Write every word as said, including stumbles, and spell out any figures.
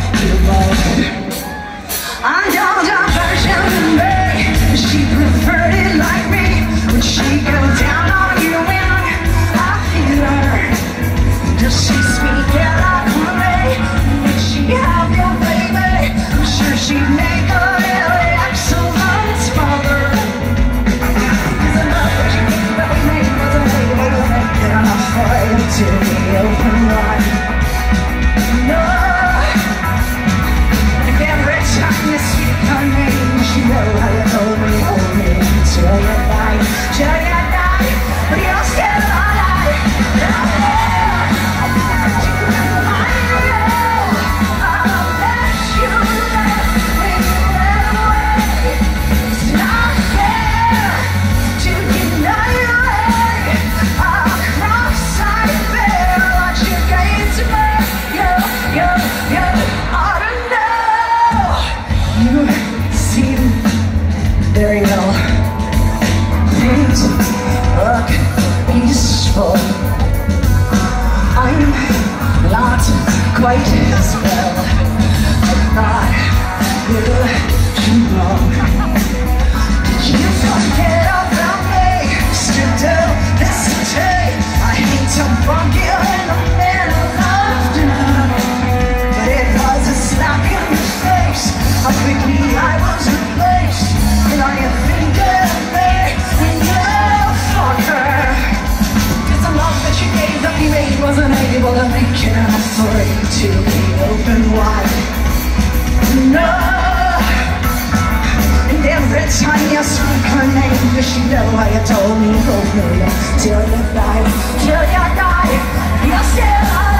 you both. I don't diversion me. She preferred it like me. When she goes down on you and I feel her. Does she speak it out for me? Would she have your baby? I'm sure she'd make a really excellent mother. Cause the love that you gave that we made was a baby that I'm afraid to be open wide. No. Time to speak her name, she know how you hold me, hold me till you die, till you die, but you're still alive. I'll let you live, I'll let you live when you went away. It's not fair to deny your way. I'll cross, I bear what you gave to me. You, you, you, I don't know. You seem very well. Things look peaceful. I'm not quite as well. I thought you too long. Did you forget about me? Still hesitate. I hate to bump you in the middle of the night, but it was a slap in the face. How quickly I was replaced. And are you thinking of me when you fuck her? Cause the love that you gave that we made wasn't able to make it. I'm afraid to be open wide. No. And every time you speak her name, does she know how you told me, hold me till you die, till you die, you're still alive.